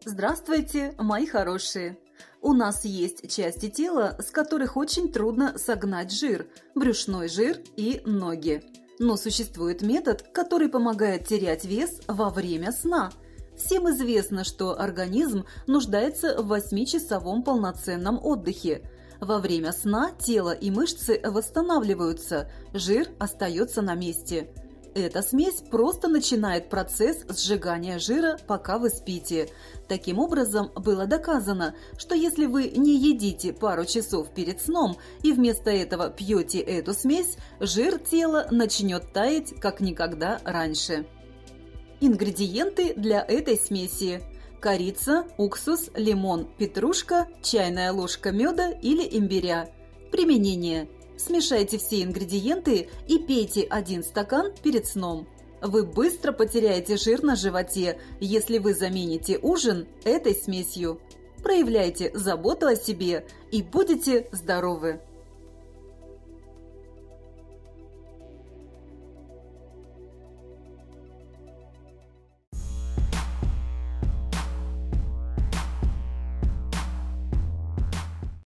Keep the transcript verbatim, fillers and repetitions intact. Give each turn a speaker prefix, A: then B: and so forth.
A: Здравствуйте, мои хорошие! У нас есть части тела, с которых очень трудно согнать жир – брюшной жир и ноги. Но существует метод, который помогает терять вес во время сна. Всем известно, что организм нуждается в восьмичасовом полноценном отдыхе. Во время сна тело и мышцы восстанавливаются, жир остается на месте. Эта смесь просто начинает процесс сжигания жира, пока вы спите. Таким образом, было доказано, что если вы не едите пару часов перед сном и вместо этого пьете эту смесь, жир тела начнет таять как никогда раньше. Ингредиенты для этой смеси: корица, уксус, лимон, петрушка, чайная ложка меда или имбиря. Применение: смешайте все ингредиенты и пейте один стакан перед сном. Вы быстро потеряете жир на животе, если вы замените ужин этой смесью. Проявляйте заботу о себе и будете здоровы!